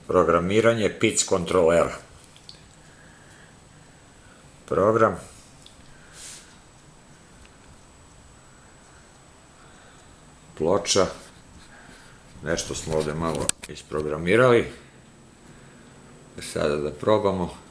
Programiranje PIC kontrolera. Program. Ploča. Nešto smo ovde malo isprogramirali. Sada da probamo.